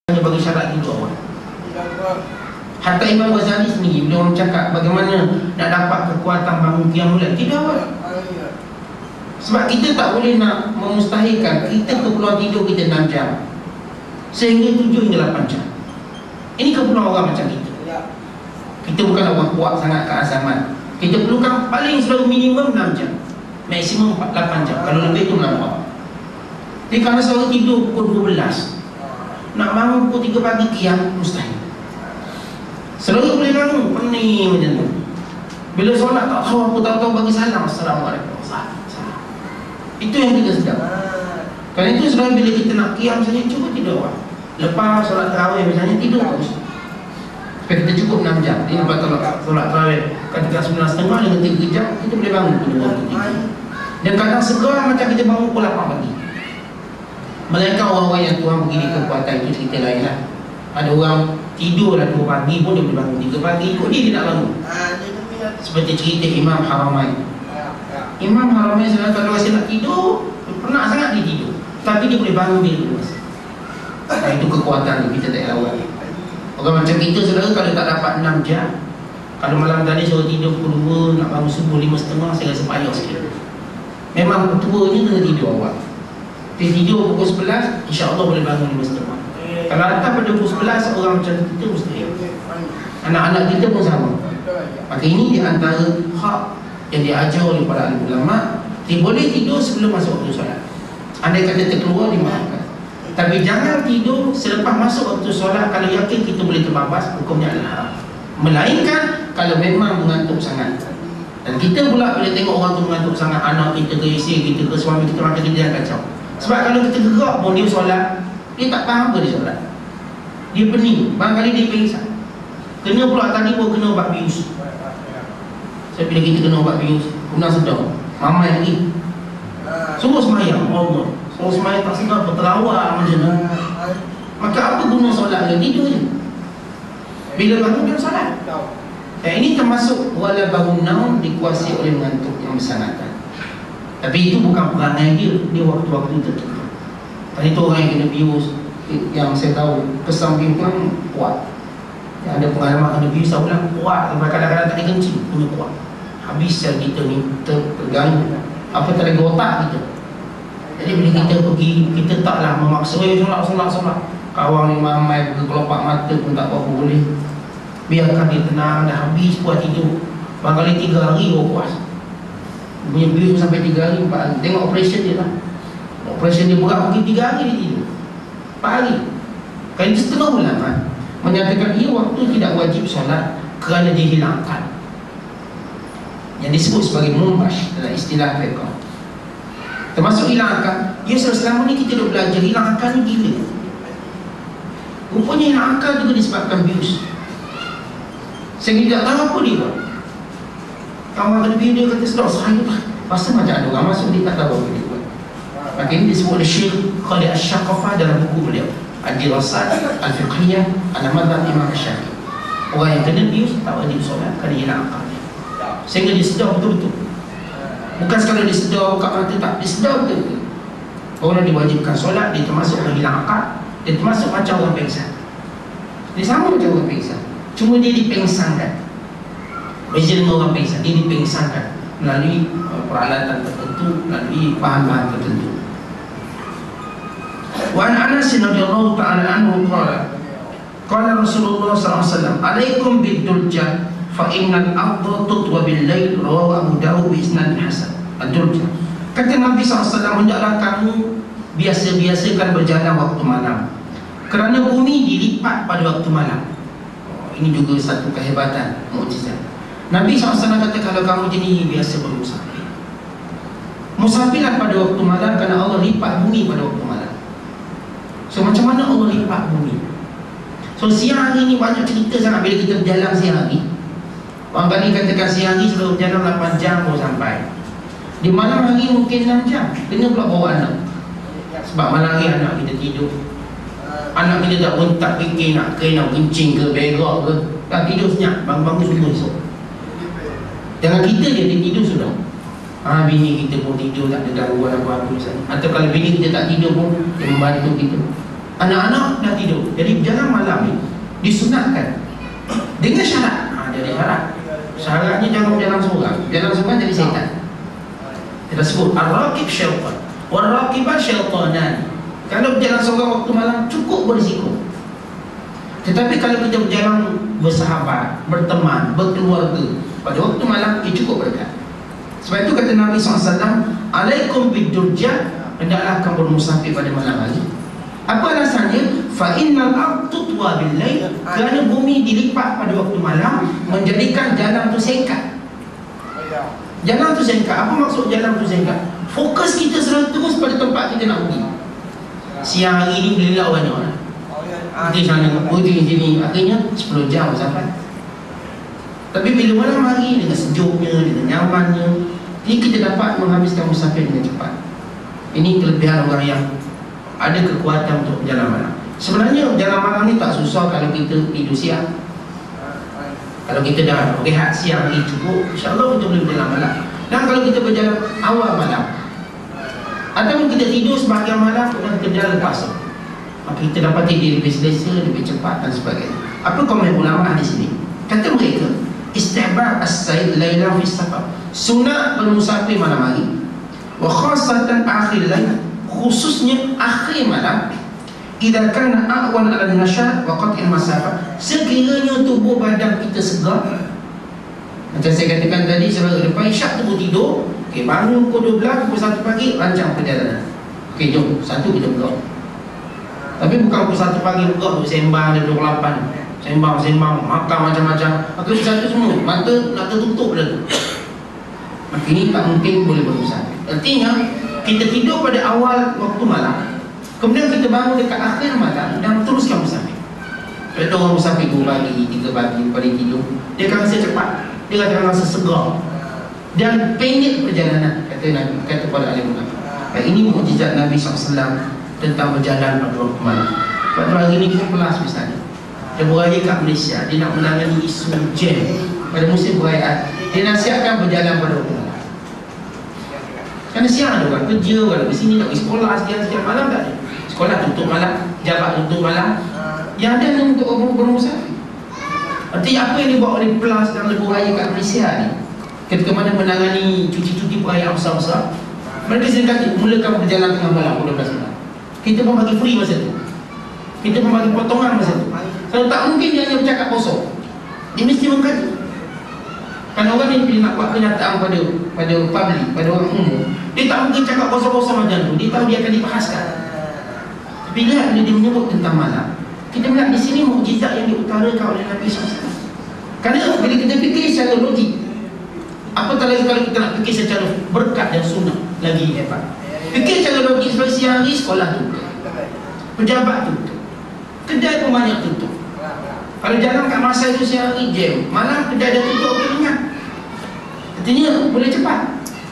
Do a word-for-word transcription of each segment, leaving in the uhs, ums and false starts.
hanya bagi syarat tidur awal. Hatta Imam Ghazali sendiri bila orang cakap bagaimana nak dapat kekuatan bangun qiyamul lail, tidur awal. Sebab kita tak boleh nak memustahilkan kita keperluan tidur kita enam jam sehingga tujuh hingga lapan jam. Ini keperluan orang macam kita. Kita bukan orang kuat sangat ke azaman. Kita perlukan paling selalu minimum enam jam, maksimum lapan jam. Kalau lebih itu melampau. Jadi kalau selalu tidur pukul dua belas, nak bangun pukul tiga pagi qiyam mustahil. Selalu boleh bangun pening macam tu. Bila solat tak tahu apa, tahu-tahu bagi salam, Assalamualaikum. Itu yang kita sedang. Kerana itu selalu bila kita nak qiyam saja, cuba tidur awal. Lepas solat tarawih misalnya, tidur terus. Supaya kita cukup enam jam. Ini lepas solat tarawih katakan sembilan setengah dengan tiga jam, kita boleh bangun pada waktu tidur. Dan kadang segera macam kita bangun pukul lapan pagi. Mereka orang-orang yang Tuhan beri kekuatan, itu cerita lain lah. Ada orang tidur lah dua pagi pun dia boleh bangun tiga pagi, ikut dia dia nak bangun. Seperti cerita Imam Haramain. Imam Haramain sebenarnya kalau rasa nak tidur, penat sangat dia tidur, tapi dia boleh bangun bila dulu masa. Nah, itu kekuatan dia, kita tak lawan. Orang macam kita saudara kalau tak dapat enam jam, kalau malam tadi suruh tidur pukul dua, nak bangun subuh lima setengah, saya rasa payah sikit. Memang ketuanya kena tidur awal. Dia tidur pukul sebelas, insya-Allah boleh bangun lima setengah. Kalau datang pada pukul sebelas, orang macam kita mustahil. Anak-anak kita pun sama. Maka ini di antara hak yang diajar oleh para ulama. Dia boleh tidur sebelum masuk waktu solat. Andai kata terkeluar, dimaafkan. Tapi jangan tidur selepas masuk waktu solat. Kalau yakin kita boleh terbabas, hukumnya adalah haram. Melainkan kalau memang mengantuk sangat. Dan kita pula bila tengok orang tu mengantuk sangat, anak kita ke isteri kita ke suami kita, maka kita dah kacau. Sebab kalau kita gerak pun dia solat, dia tak faham apa dia solat. Dia pening, barangkali dia pingsan. Kena pula tadi pun kena ubat bius. Saya bila kita kena ubat bius, guna sedang mamai lagi. Semua semayang, Allah. Semua semayang tak sedar, terawak macam tu. Maka apa guna solat dia? Tidur je. Bila bangun dia solat. Eh, ini termasuk wala bangun naum dikuasai oleh mengantuk yang bersangatan. Tapi itu bukan perangai dia, dia waktu-waktu tertentu. Dan itu orang yang kena bius, yang saya tahu pesan bius pun kuat. Yang ada pengalaman kena bius, saya bilang kuat. Kadang-kadang tak dikencing, punya kuat. Habis sel kita ni terganggu, apa terlagi otak kita. Jadi bila kita pergi, kita taklah memaksa, eh solat, solat, solat. Kawan ni mamai ke kelopak mata pun tak apa boleh. Biarkan dia tenang, dah habis kuat tidur. Barangkali tiga hari baru puas. Punya bius sampai tiga hari, empat hari. Tengok operation dia lah. Operation dia berat mungkin tiga hari dia tidur, empat hari. Kan itu setengah bulan kan? Menyatakan ia waktu tidak wajib solat kerana dia hilang akal, yang disebut sebagai mumbash dalam istilah fiqh. Termasuk hilang akal. Ya, selama ni kita dah belajar hilang akal ni gila. Rupanya hilang akal juga disebabkan bius. Saya tidak tahu apa dia buat. Kawan kena bius dia kata sedar, saya tak rasa macam ada orang masuk, dia tak tahu apa dia buat. Maka ini disebut oleh Syekh Khalid Asy-Syaqafah dalam buku beliau Ad-Dirasat Al-Fiqhiyah ala Madhhab Imam Syafi'i. Orang yang kena bius tak wajib solat kerana hilang akalnya, sehingga dia sedar betul-betul. Bukan sekadar dia sedar buka mata, tak, dia sedar betul-betul. Orang yang diwajibkan solat, dia termasuk orang hilang akal. Dia termasuk macam orang pengsan. Dia sama macam orang pengsan, cuma dia dipengsankan. Beza dengan orang pengsan, dia dipengsankan melalui uh, peralatan tertentu, melalui bahan-bahan tertentu. Wa an Anas radhiyallahu ta'ala anhu qala qala Rasulullah sallallahu alaihi wasallam, alaikum bid-dulja fa innal ardha tutwa bil-lail, rawahu Abu Dawud bi isnad hasan. Ad-dulja, kata Nabi sallallahu alaihi wasallam, hendaklah kamu biasa-biasakan berjalan waktu malam, kerana bumi dilipat pada waktu malam. Oh, ini juga satu kehebatan, mukjizat. Nabi sallallahu alaihi wasallam kata, kalau kamu jenis biasa bermusafir, musafirlah pada waktu malam, kerana Allah lipat bumi pada waktu malam. So macam mana Allah lipat bumi? So siang hari ni banyak cerita sangat bila kita berjalan siang hari. Orang kali katakan siang hari sebelum berjalan lapan jam baru sampai. Di malam hari mungkin enam jam. Kena pula bawa anak. Sebab malam hari anak kita tidur. Anak kita tak pun tak fikir nak ke, nak kencing ke, berak ke, tak tidur senyap, bangun-bangun semua esok. Jangan kita je, dia tidur sudah. Ah, bini kita pun tidur, tak ada gangguan apa-apa. Atau kalau bini kita tak tidur pun, dia membantu kita. Anak-anak dah tidur. Jadi berjalan malam ni disunatkan dengan syarat. Ha, jadi syarat. Syaratnya jangan berjalan seorang. Berjalan seorang jadi syaitan. Kita sebut ar-raqib syaitan, war-raqiban syaitanan. Kalau berjalan seorang waktu malam cukup berisiko. Tetapi kalau kita berjalan bersahabat, berteman, berkeluarga pada waktu malam, ia cukup berkat. Sebab itu kata Nabi sallallahu alaihi wasallam, alaikum bid-durjah, hendaklah kamu bermusafir pada malam hari. Apa alasannya? Fa innal ardh tutwa bil-lail, kerana bumi dilipat pada waktu malam, menjadikan jalan tu singkat. Jalan tu singkat. Apa maksud jalan tu singkat? Fokus kita selalu terus pada tempat kita nak pergi. Siang hari ni beliau banyak lah. Di sana, pergi sini, akhirnya sepuluh jam sampai. Tapi bila malam hari dengan sejuknya, dengan nyamannya, ini kita dapat menghabiskan musafir dengan cepat. Ini kelebihan orang yang ada kekuatan untuk berjalan malam. Sebenarnya berjalan malam ni tak susah kalau kita tidur siang. Kalau kita dah rehat siang ni cukup, insyaAllah kita boleh berjalan malam. Dan kalau kita berjalan awal malam, ataupun kita tidur sebahagian malam dan kerja lepas, maka kita dapat tidur lebih selesa, lebih cepat dan sebagainya. Apa komen ulama di sini? Kata mereka, istihbab as-sayd lailan fi safar, sunat bermusafir malam hari, wa khassatan akhir lail, khususnya akhir malam, idza kana a'wan 'ala an-nashat wa qat'il masafah, sekiranya tubuh badan kita segar. Macam saya katakan tadi, sebelum lepas isyak tu tidur, okey, bangun pukul dua belas, pukul satu pagi rancang perjalanan. Okey, jom satu kita bergerak. Tapi bukan pukul satu pagi bergerak untuk sembang dari pukul lapan. Sembang-sembang, makan macam-macam. Maka satu semua, mata nak tertutup dah tu. Maka ini tak mungkin boleh bermusafir. Artinya, kita tidur pada awal waktu malam, kemudian kita bangun dekat akhir malam dan teruskan musafir. Kalau orang musafir dua pagi, tiga pagi, pada tidur, dia akan rasa cepat, dia akan rasa segar dan pendek perjalanan, kata Nabi, kata pada ahli ulama. Ini mukjizat Nabi sallallahu alaihi wasallam tentang berjalan pada waktu malam. Pada hari ini kita pelas misalnya, dia beraya kat Malaysia, dia nak menangani isu jam pada musim perayaan, dia nasihatkan berjalan pada waktu malam. Kerana siang ada orang kerja, orang di sini nak pergi sekolah, sekian-sekian malam tak ada. Sekolah tutup malam, jabat tutup malam. Yang ada ni untuk orang bermusafir. Artinya apa yang dibuat oleh Plus dan lebuh raya kat Malaysia ni, ketika mana menangani cuti-cuti perayaan besar-besar, mereka sendiri mulakan berjalan tengah malam dua belas malam. Kita pun bagi free masa tu, kita pun bagi potongan masa tu. Kalau tak mungkin dia hanya bercakap kosong, dia mesti mengkaji. Kan orang ni bila nak buat kenyataan pada pada public, pada orang umum, dia tak mungkin cakap kosong-kosong macam tu. Dia tahu dia akan dibahaskan. Tapi lihat bila dia menyebut tentang malam, kita melihat di sini mukjizat yang diutarakan oleh Nabi sallallahu alaihi wasallam. Kerana bila kita fikir secara logik, apatah lagi kalau kita nak fikir secara berkat dan sunnah, lagi hebat. Fikir secara logik, sebab siang hari sekolah tutup, pejabat tutup, kedai pun banyak tutup. Kalau jalan kat masa itu siang hari jam, malam kedai dah tutup, okey ingat. Artinya boleh cepat.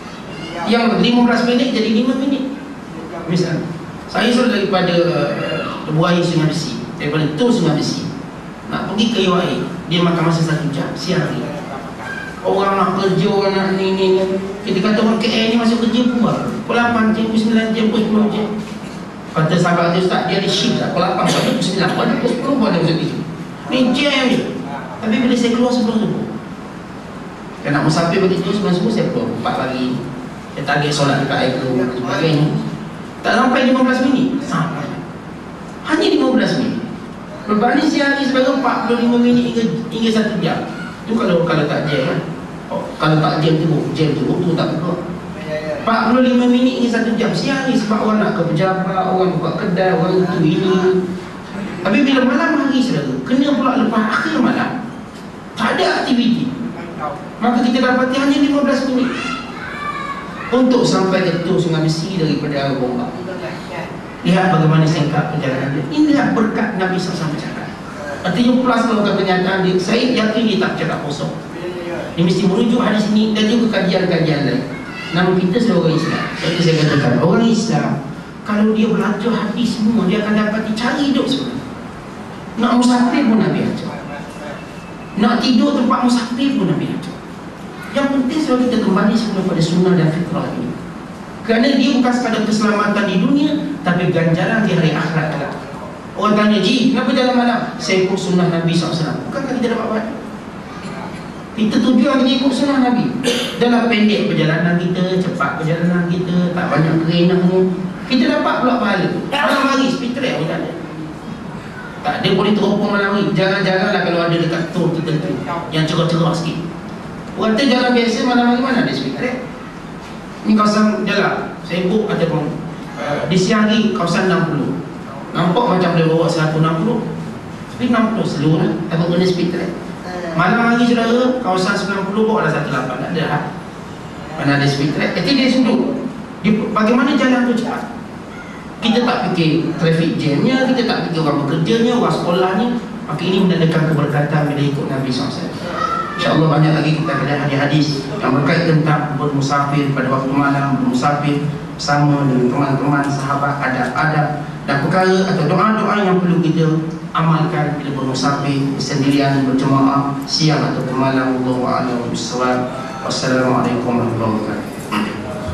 Yang lima belas minit jadi lima minit. Misalnya, saya selalu daripada Lebuh Air Sungai Besi, daripada tu Sungai Besi nak pergi ke Iwak Air, dia makan masa satu jam siang hari. Orang nak kerja, orang nak ni ni ni. Kita kata orang K L ni masuk kerja pun pukul lapan jam, pukul sembilan jam, pukul sepuluh jam. Kata sahabat dia, Ustaz, dia ada shift tak? Pukul lapan sampai pukul sembilan, pukul sepuluh pun ada masuk kerja. Ni jam je. Tapi bila saya keluar sebelum subuh, saya nak musafir begitu sebelum subuh, saya keluar empat pagi. Saya target solat dekat air keluar dan sebagainya. Tak sampai lima belas minit, sampai hanya lima belas minit. Berbanding siang hari sebagai empat puluh lima minit hingga, hingga satu jam. Itu kalau kalau tak jam kan. Oh, kalau tak jam tu, jam tu tu tak bergerak. empat puluh lima minit hingga satu jam siang hari, sebab orang nak ke pejabat, orang buka kedai, orang itu ini. Tapi bila malam hari saudara, kena pula lepas akhir malam, tak ada aktiviti, maka kita dapati hanya lima belas minit untuk sampai ke tu Sungai Besi daripada Gombak. Lihat bagaimana singkat perjalanan dia. Inilah berkat Nabi sallallahu alaihi wasallam. Artinya Plus melakukan kenyataan dia, saya yakin dia tak cakap kosong. Dia mesti merujuk hadis ini dan juga kajian-kajian lain. Nama kita sebagai orang Islam, seperti saya katakan, orang Islam kalau dia belajar hadis semua, dia akan dapat cari hidup sebenarnya. Nak musafir pun Nabi ajar, nak tidur tempat musafir pun Nabi ajar. Yang penting selalu kita kembali semula pada sunnah dan fitrah ini, kerana dia bukan sekadar keselamatan di dunia, tapi ganjaran di hari akhirat kelak. Orang tanya, Ji, kenapa jalan malam? Saya ikut sunnah Nabi sallallahu alaihi wasallam. Bukankah kita dapat buat? Kita tujuan kita ikut sunnah Nabi. Dalam pendek perjalanan kita, cepat perjalanan kita, tak banyak kerenahnya, kita dapat pula pahala. Malam hari, speed track pun tak ada. Tak ada boleh teropong malam hari. Jangan-janganlah kalau ada dekat tol tertentu yang cerah-cerah sikit. Orang kata jalan biasa malam hari mana ada speed track? Ni kawasan jalan Sibuk ataupun uh, di siang hari kawasan enam puluh. Nampak macam boleh bawa seratus enam puluh. Speed enam puluh seluruh lah. Takut kena speed track. Malam hari saudara, kawasan sembilan puluh bawa lah seratus lapan. Tak ada lah. Mana ada speed track. Jadi dia sudut. Dia, bagaimana jalan tu cepat? Kita tak fikir traffic jamnya, kita tak fikir orang bekerjanya, orang sekolahnya. Maka ini menandakan keberkatan bila ikut Nabi sallallahu alaihi wasallam. InsyaAllah banyak lagi kita ada hadis-hadis yang berkait tentang bermusafir pada waktu malam, bermusafir bersama dengan teman-teman, sahabat, adab-adab dan perkara atau doa-doa yang perlu kita amalkan bila bermusafir, bersendirian, berjemaah, siang atau malam. Wallahu a'lam bishawab. Wassalamualaikum warahmatullahi wabarakatuh.